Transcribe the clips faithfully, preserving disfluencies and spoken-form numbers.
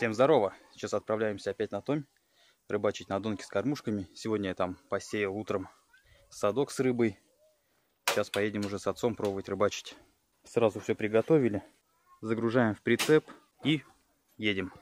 Всем здорово! Сейчас отправляемся опять на Томь рыбачить на донке с кормушками. Сегодня я там посеял утром садок с рыбой. Сейчас поедем уже с отцом пробовать рыбачить. Сразу все приготовили. Загружаем в прицеп и едем.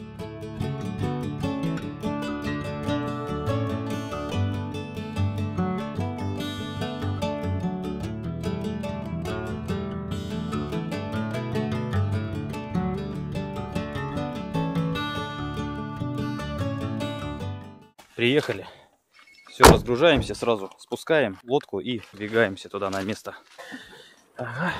Приехали. Все, разгружаемся, сразу спускаем лодку и двигаемся туда на место. Ага.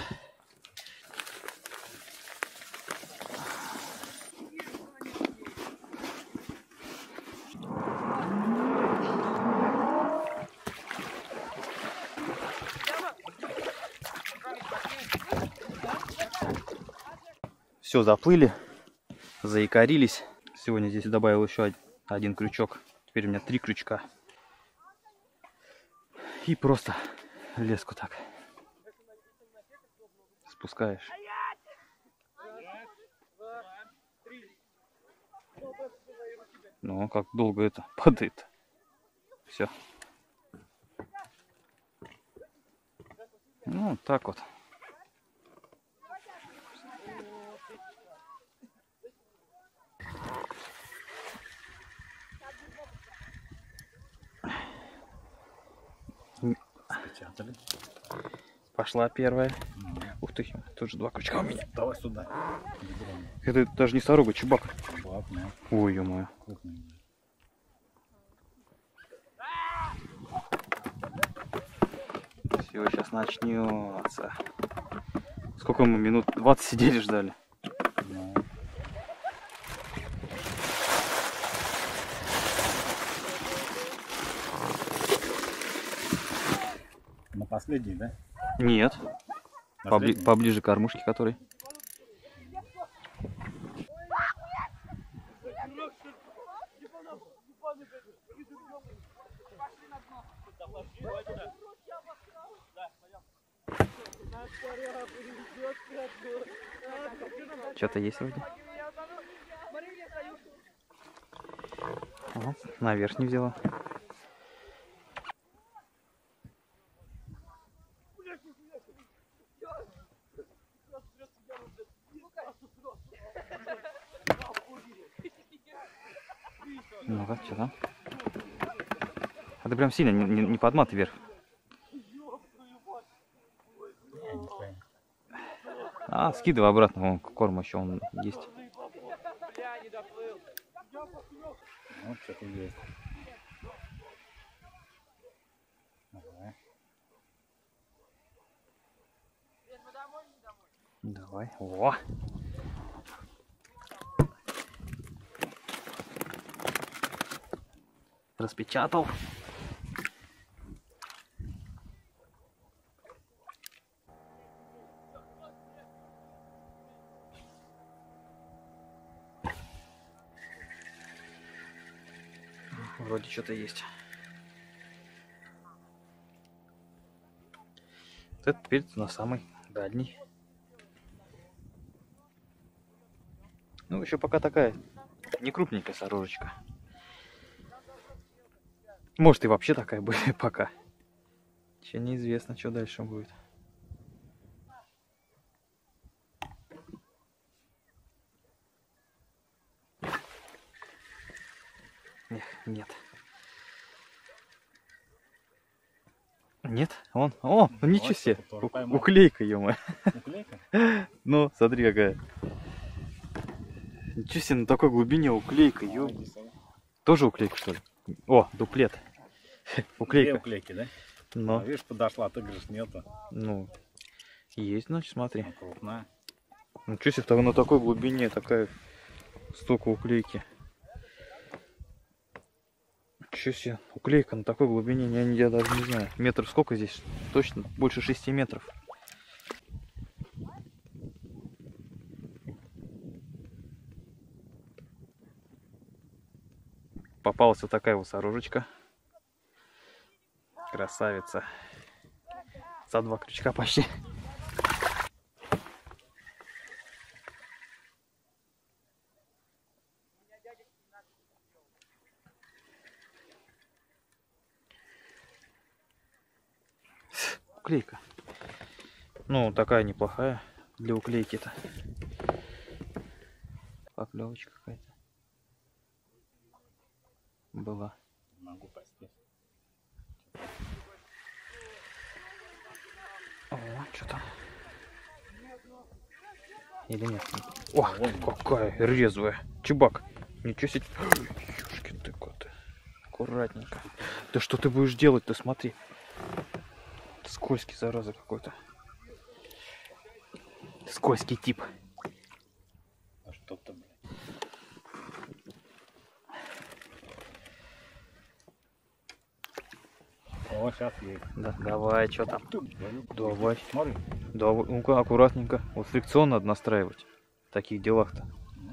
Все, заплыли, заикарились. Сегодня здесь добавил еще один крючок. Теперь у меня три крючка. И просто леску так спускаешь. Ну, как долго это падает. Все. Ну, так вот. Спечатали. Пошла первая. Mm. Ух ты, тут же два крючка у меня. Давай сюда. Это даже не сорога, чубак. Чубак, да. Ой, ё-моё. Все, сейчас начнется. Сколько мы минут? двадцать сидели, ждали. Mm. На последний, да? Нет. Побли поближе к кормушке, который. Что-то есть вроде. Ага, наверх не взяла. Ну-ка, что там? А ты прям сильно не, не, не подматывай вверх. А, скидывай обратно, вон корм еще он есть. Вот что-то есть. Ага. Давай. О! Распечатал. Вроде что-то есть. Вот это теперь на самый дальний. Ну, еще пока такая не крупненькая сорожечка. Может и вообще такая будет пока. Еще неизвестно, что дальше будет. Эх, нет. Нет? Он? О, ну ничего себе. У уклейка, ё-моё. Уклейка? Ну, смотри какая. Ничего себе, на такой глубине уклейка, ё. Тоже уклейка, что ли? О, дуплет. Уклейка. Две уклейки, да? Но. А, видишь, подошла, а ты говоришь, нету. Ну, есть, значит, смотри. А крупная. Ничего себе, на такой глубине такая столько уклейки. Ничего себе, уклейка на такой глубине, я, я даже не знаю. Метров сколько здесь? Точно, больше шести метров. Попалась вот такая вот сорожечка. Красавица. За два крючка почти. уклейка. Ну, такая неплохая для уклейки-то. Поклевочка какая-то была. Могу пойти. О, что там? Или нет? О, какая резвая. Чебак. Ничего себе. Ёшки ты коты. Аккуратненько. Да что ты будешь делать-то, смотри. Скользкий, зараза, какой-то. Скользкий тип. А что-то, блядь. О, сейчас есть. Да, давай, что там? Давай. Смотри. Давай, ну-ка, аккуратненько. Вот фрикцион надо настраивать. В таких делах-то.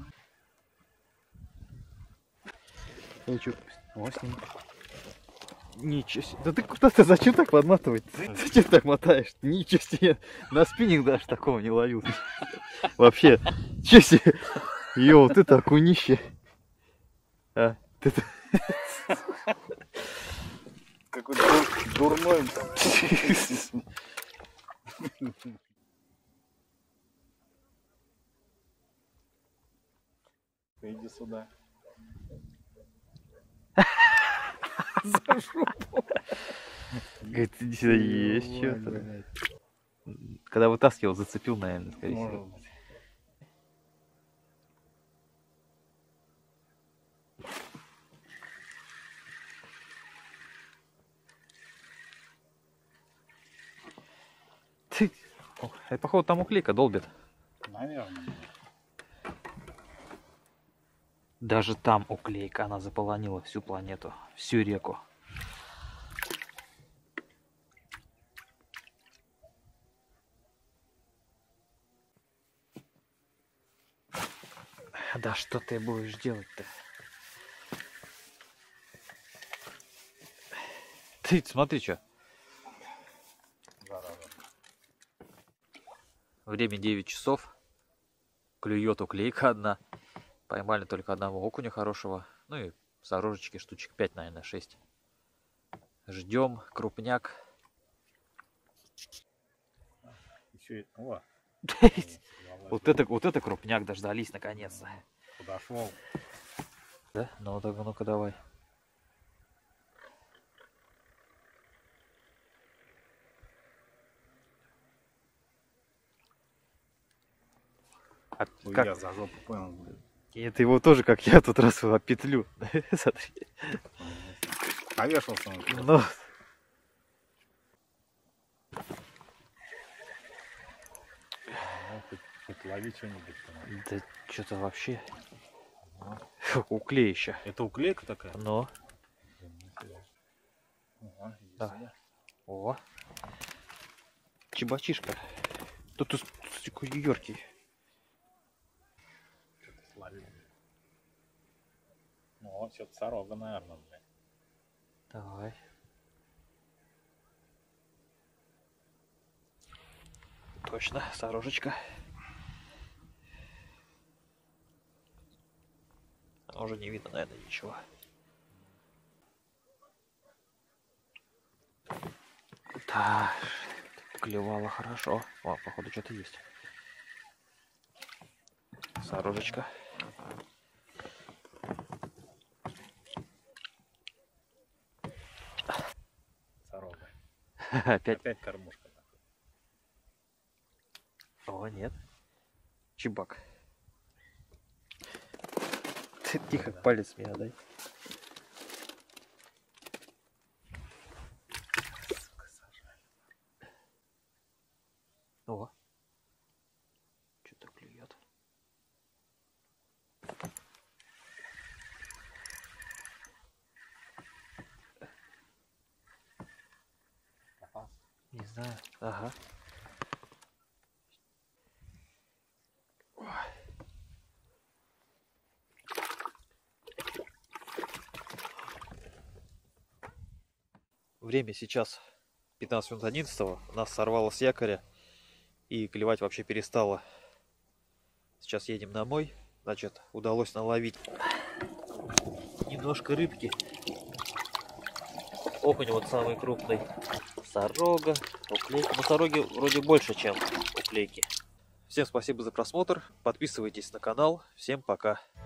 Эй, чё? Вот с ним. Ничего себе. Да ты куда-то зачем так подматывать? Зачем так мотаешь? Ничего себе. На спиннинг даже такого не ловил. Вообще. Че себе? Йоу, ты так окунище. А, ты Какой-то дурной. Иди сюда. за жопу. Говорит, иди сюда, есть что-то. Когда вытаскивал, зацепил, наверное, скорее всего. Ты... Это, походу, там уклейка долбит. Наверное. Даже там уклейка, она заполонила всю планету, всю реку. Да что ты будешь делать-то? Ты смотри, что. Время девять часов. Клюет уклейка одна. Поймали только одного окуня хорошего. Ну и сорожечки штучек пять, наверное, шесть. Ждем. Крупняк. Еще и... О, Вот это, вот это крупняк, дождались наконец-то. подошел. Да? Ну так, ну-ка давай. А Ой, как? я за жопу понял. И это его тоже, как я, тут раз его петлю. Смотри. Повешался он. Ну. Ну, хоть, хоть лови что-нибудь. Да что-то вообще. Уклеища. Это уклейка такая? Но. Ага, Давай. О. Чебачишка. Тут такой яркий. Что-то словил. Ну, что-то сорога, наверное, блядь. Давай. Точно, сорожечка. Уже не видно, наверное, ничего. Так, клевало хорошо. О, походу, что-то есть. Сорожечка. Сорога. Опять. Опять кормушка. О, нет. Чебак. Ты тихо, Да. палец мне дай. О. Что-то клюет. Не знаю. Ага. Время сейчас пятнадцать минут одиннадцатого. Нас сорвало с якоря. И клевать вообще перестало. Сейчас едем домой. Значит, удалось наловить немножко рыбки. Окунь вот самый крупный. носорога. Уклейка. Носороги вроде больше, чем уклейки. Всем спасибо за просмотр. Подписывайтесь на канал. Всем пока.